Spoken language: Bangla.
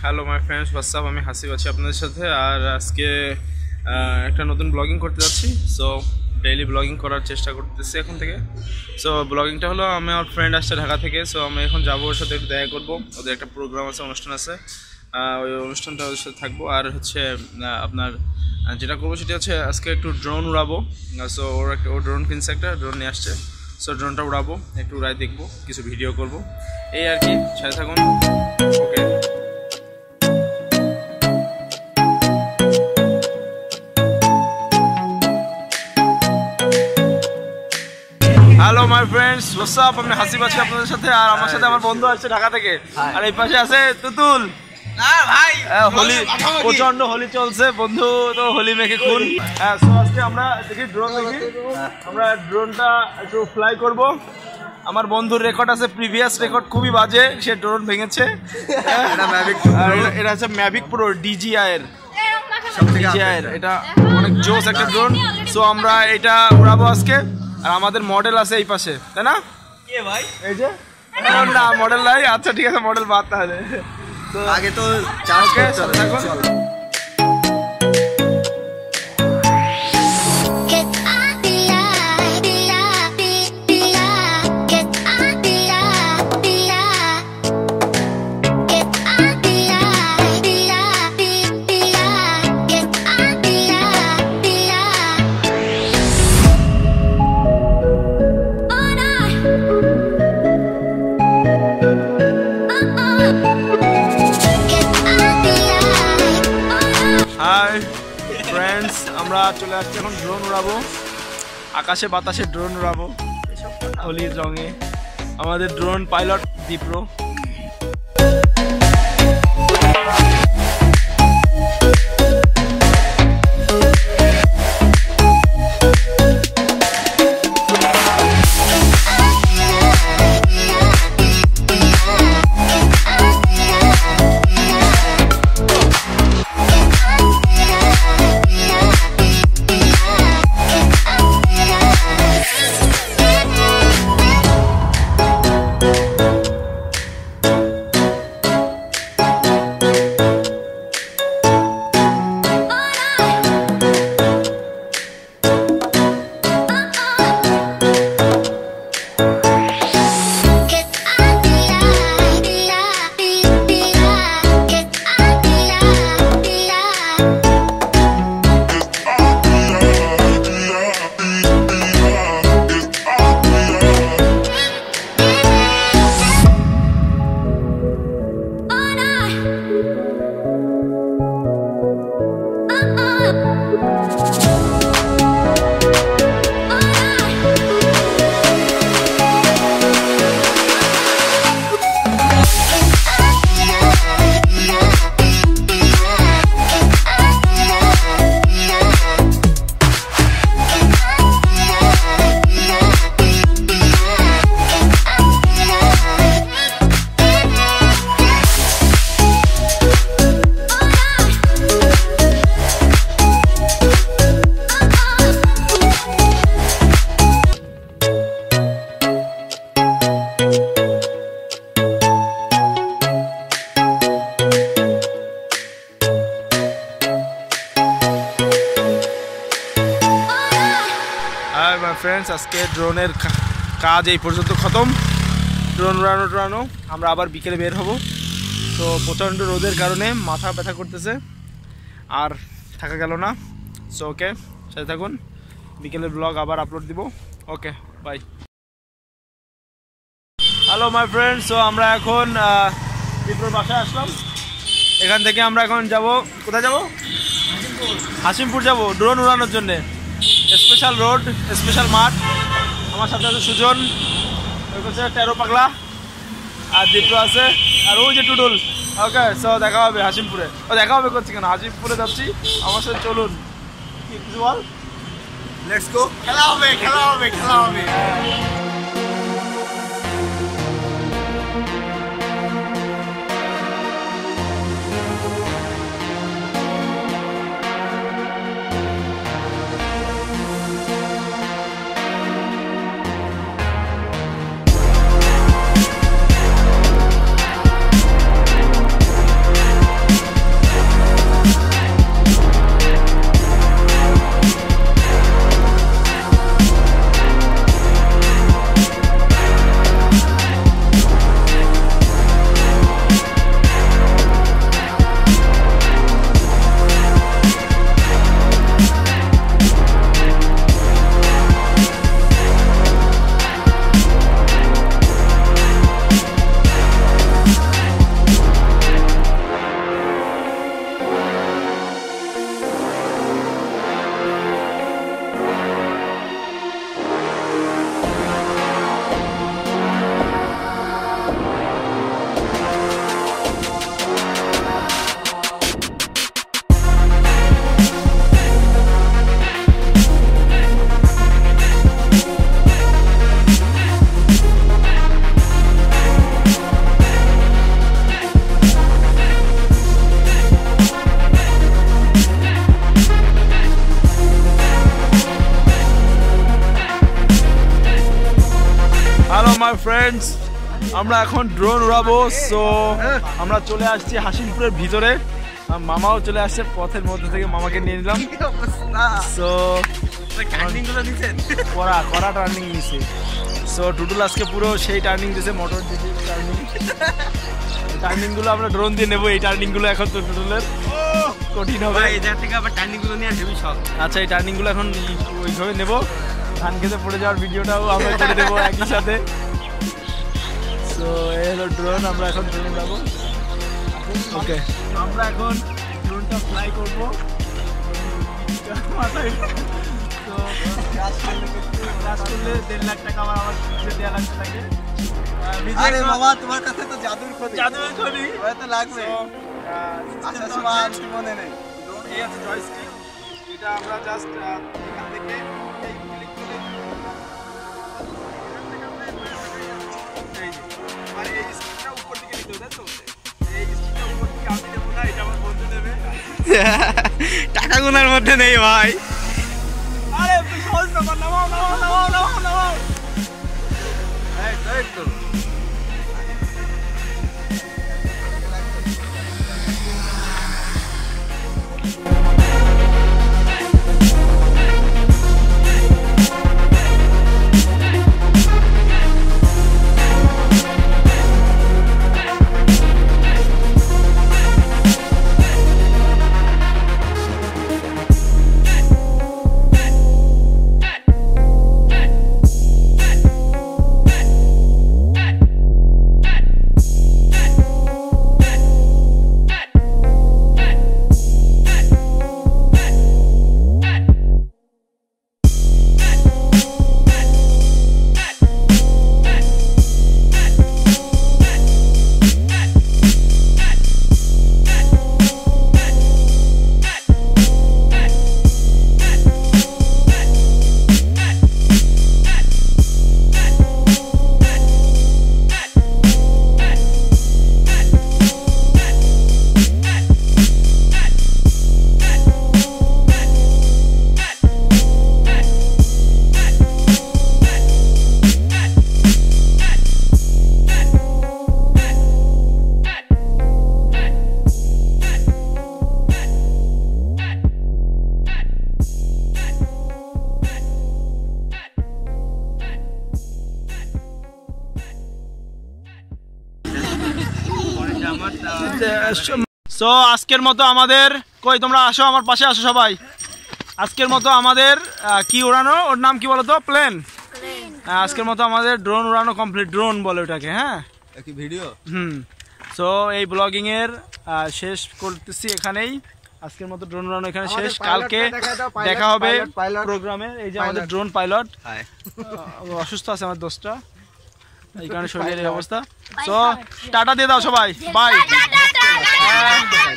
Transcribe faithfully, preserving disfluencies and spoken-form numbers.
Hello my friends, WhatsApp. আমি হাসিব আছি আপনাদের সাথে। আর আজকে একটা নতুন ব্লগিং করতে যাচ্ছি। সো ডেইলি ব্লগিং করার চেষ্টা করতেছি এখন থেকে। সো ব্লগিংটা হলো, আমার ফ্রেন্ড আসছে ঢাকা থেকে। সো আমি এখন যাবো, ওর সাথে একটু দেখা করবো। ওদের একটা প্রোগ্রাম আছে, অনুষ্ঠান আছে, ওই অনুষ্ঠানটা ওদের সাথে থাকবো। আর হচ্ছে আপনার যেটা করবো সেটা হচ্ছে আজকে একটু ড্রোন উড়াবো। সো ওর একটা ও ড্রোন কিনছে, একটা ড্রোন নিয়ে আসছে। সো ড্রোনটা উড়াবো, একটু উড়াই দেখবো, কিছু ভিডিও করবো, এই আর কি। সাথে থাকুন। Okay, hello my friends, WhatsApp. আমি হাসিব আছি আপনাদের সাথে। আর আমার সাথে আমার বন্ধু আসছে ঢাকা থেকে। আর এই পাশে আছে তুতুল। হোলি, প্রচন্ড হোলি চলছে বন্ধু, তো হোলি মেখে খুন। হ্যাঁ, সো আজকে আমরা দেখি ড্রোন দেখি, আমরা ড্রোনটা একটু ফ্লাই করব। আমার বন্ধুর রেকর্ড আছে, প্রিভিয়াস রেকর্ড খুবই বাজে, সে ড্রোন ভেঙেছে। এটা হচ্ছে ম্যাভিক প্রো ডিজিআই এর, ডিজিআই এর এটা অনেক জোস একটা ড্রোন। সো আমরা এটা উড়াবো আজকে। আর আমাদের মডেল আছে এই পাশে, তাই না? কে ভাই? এই যে না, মডেল নাই। আচ্ছা ঠিক আছে, মডেল বাদ। তাহলে তো আগে তো চার্জ করতে হবে। হাই ফ্রেন্ডস, আমরা চলে আসছি এখন ড্রোন উড়াবো। আকাশে বাতাসে ড্রোন উড়াবো হোলির রঙে। আমাদের drone pilot Dipro. Hi my friends, আজকে ড্রোনের কাজ এই পর্যন্ত খতম। ড্রোন উড়ানো টুড়ানো, আমরা আবার বিকেলে বের হব। তো প্রচণ্ড রোদের কারণে মাথা ব্যথা করতেছে, আর থাকা গেল না। সো ওকে, সাথে থাকুন, বিকেলের ব্লগ আবার আপলোড দিব। Okay, bye. Hello my friends, so আমরা এখন দীপ্রর বাসায় আসলাম। এখান থেকে আমরা এখন যাব, কোথায় যাব? হাসিমপুর যাব ড্রোন উড়ানোর জন্যে। স্পেশাল রোড, স্পেশাল মাঠ। আমার সাথে আছে সুজন, ওই হচ্ছে তেরো পাগলা, আর দীপ্র আছে, আর ওই যে টুডুল। ওকে, সো দেখা হবে হাসিমপুরে। ও দেখা হবে করছি কেন, হাসিমপুরে যাচ্ছি, আমার সাথে চলুন। কিছু বল, লেটস গো। খেলা হবে, খেলা হবে, খেলা হবে। ফ্রেন্ডস, আমরা এখন ড্রোন উড়াবো। সো আমরা চলে আসছি হাসিমপুরের ভিতরে, মামাও চলে আসছে পথের মধ্যে থেকে, মামাকে নিয়ে নিলাম। সো কড়া কড়া টার্নিং নিছে। সো টুটুল আজকে পুরো সেই টার্নিং দিছে, মোটর টার্নিং। টার্নিং গুলো আমরা ড্রোন দিয়ে নেবো। এই টার্নিং গুলো এখন তো টুটুলের কঠিন হবে। আচ্ছা, এই টার্নিং গুলো এখন ওইভাবে নেবো। ধান খেতে পড়ে যাওয়ার ভিডিওটাও আমরা করে দেবো একই সাথে। সো এই হলো ড্রোন, আমরা এখন ড্রোন উড়াবো। ওকে, আমরা এখন ড্রোনটা ফ্লাই করবো। তো কাজ করলে দেড় লাখ টাকা আমার আমার দেওয়া লাগতে থাকে। আরে বাবা, তোমার কাছে তো জাদুর খনি, জাদুর খনি তো লাগবে। আসার সময় মনে নেই। এই আছে জয়স্টিক, এটা আমরা জাস্ট এখান থেকে এই ক্লিক করে আর এই স্টিকটা উপর দিকে নিতে হবে। তো এই স্টিকটা উপর দিকে আমি দেবো না, এটা আমার বন্ধু দেবে। টাকা গুনার মধ্যে নেই ভাই। আরে সহজ ব্যাপার, নামাও নামাও নামাও নামাও নামাও। এই তো এই তো সো আজকের মতো আমাদের, কই তোমরা আসো আমার পাশে আসো সবাই। আজকের মতো আমাদের কি উড়ানো, ওর নাম কি বলো তো? প্লেন। আজকের মতো আমাদের ড্রোন উড়ানো কমপ্লিট। ড্রোন বলে ওটাকে। হ্যাঁ, ভিডিও। হুম। সো এই ব্লগিং এর শেষ করতেছি এখানেই। আজকের মতো ড্রোন উড়ানো এখানে শেষ। কালকে দেখা হবে প্রোগ্রামে। এই যে আমাদের ড্রোন পাইলট অসুস্থ আছে আমার দোস্তটা, এই কারণে শরীরের অবস্থা। সো টাটা দিয়ে দাও সবাই, বাই।